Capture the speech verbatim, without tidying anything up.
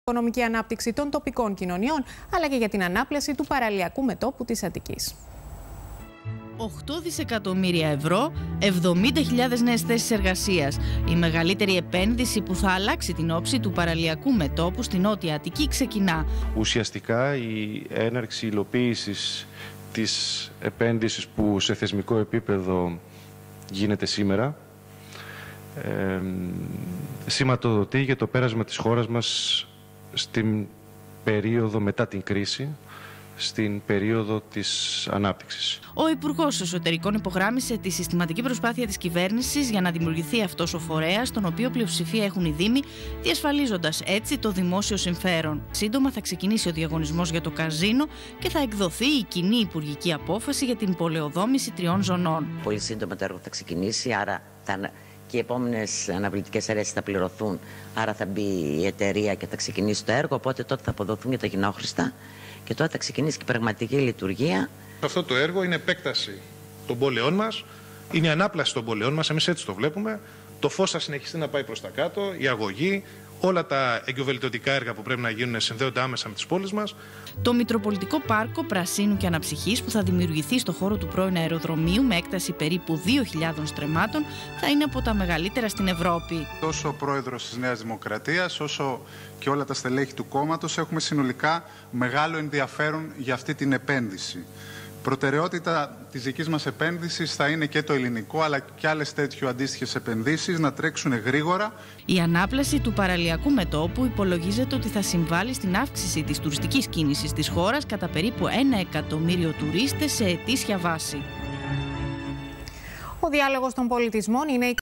Οικονομική ανάπτυξη των τοπικών κοινωνιών, αλλά και για την ανάπλαση του παραλιακού μετώπου της Αττικής. οκτώ δισεκατομμύρια ευρώ, εβδομήντα χιλιάδες νέες θέσεις εργασίας. Η μεγαλύτερη επένδυση που θα αλλάξει την όψη του παραλιακού μετώπου στην Νότια Αττική ξεκινά. Ουσιαστικά η έναρξη υλοποίησης της επένδυσης που σε θεσμικό επίπεδο γίνεται σήμερα ε, σηματοδοτεί για το πέρασμα της χώρας μας στην περίοδο μετά την κρίση, στην περίοδο της ανάπτυξης. Ο Υπουργός Εσωτερικών υπογράμμισε τη συστηματική προσπάθεια της κυβέρνησης για να δημιουργηθεί αυτός ο φορέας, τον οποίο πλειοψηφία έχουν οι Δήμοι, διασφαλίζοντας έτσι το δημόσιο συμφέρον. Σύντομα θα ξεκινήσει ο διαγωνισμός για το καζίνο και θα εκδοθεί η κοινή υπουργική απόφαση για την πολεοδόμηση τριών ζωνών. Πολύ σύντομα το έργο θα ξεκινήσει, άρα θα... και οι επόμενες αναβλητικές αιρέσεις θα πληρωθούν. Άρα θα μπει η εταιρεία και θα ξεκινήσει το έργο. Οπότε τότε θα αποδοθούν για τα κοινόχρηστα και τότε θα ξεκινήσει και η πραγματική λειτουργία. Αυτό το έργο είναι επέκταση των πόλεων μας, είναι η ανάπλαση των πόλεων μας. Εμείς έτσι το βλέπουμε. Το φως θα συνεχιστεί να πάει προς τα κάτω, η αγωγή, όλα τα εγκυοβελτιωτικά έργα που πρέπει να γίνουν συνδέονται άμεσα με τις πόλεις μας. Το Μητροπολιτικό Πάρκο Πρασίνου και Αναψυχής, που θα δημιουργηθεί στο χώρο του πρώην αεροδρομίου με έκταση περίπου δύο χιλιάδων στρεμμάτων, θα είναι από τα μεγαλύτερα στην Ευρώπη. Τόσο ο πρόεδρος της Νέας Δημοκρατίας, όσο και όλα τα στελέχη του κόμματος έχουμε συνολικά μεγάλο ενδιαφέρον για αυτή την επένδυση. Προτεραιότητα της δικής μας επένδυσης θα είναι και το ελληνικό, αλλά και άλλες τέτοιου αντίστοιχες επενδύσεις να τρέξουν γρήγορα. Η ανάπλαση του παραλιακού μετώπου υπολογίζεται ότι θα συμβάλλει στην αύξηση της τουριστικής κίνησης της χώρας κατά περίπου ένα εκατομμύριο τουρίστες σε ετήσια βάση. Ο διάλογος των πολιτισμών είναι η